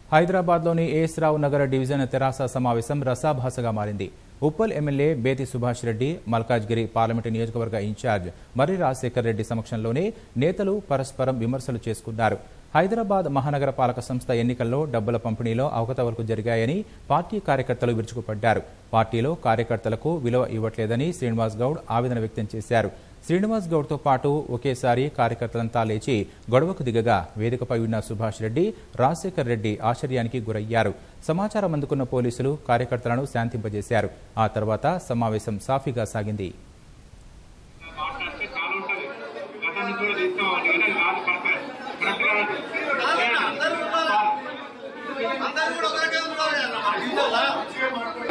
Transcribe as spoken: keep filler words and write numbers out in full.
హైదరాబాద్లోని ఏఎస్ రావు నగర డివిజన్ తెరాస సమావేశం రసాభాసగా మారింది. ఉప్పల్ ఎమ్మెల్యే బేతి సుభాష్ రెడ్డి, మల్కాజ్గిరి పార్లమెంటు నియోజకవర్గ ఇన్ఛార్జ్ మర్రి రాజశేఖర్ రెడ్డి సమక్షంలోనే నేతలు పరస్పరం విమర్శలు చేసుకున్నారు. హైదరాబాద్ మహానగర పాలక సంస్థ ఎన్నికల్లో డబ్బుల పంపిణీలో అవకతవకలు జరిగాయని పార్టీ కార్యకర్తలు విరుచుకుపడ్డారు. పార్టీలో కార్యకర్తలకు విలువ ఇవ్వట్లేదని శ్రీనివాస్ గౌడ్ ఆవేదన వ్యక్తం చేశారు. శ్రీనివాస్ గౌడ్తో పాటు ఒకేసారి కార్యకర్తలంతా లేచి గొడవకు దిగగా వేదికపై ఉన్న సుభాష్ రెడ్డి, రాజశేఖర్ రెడ్డి ఆశ్చర్యానికి గురయ్యారు. సమాచారం అందుకున్న పోలీసులు కార్యకర్తలను శాంతింపజేశారు. ఆ తర్వాత సమావేశం సాఫీగా సాగింది. అందరూ కూడా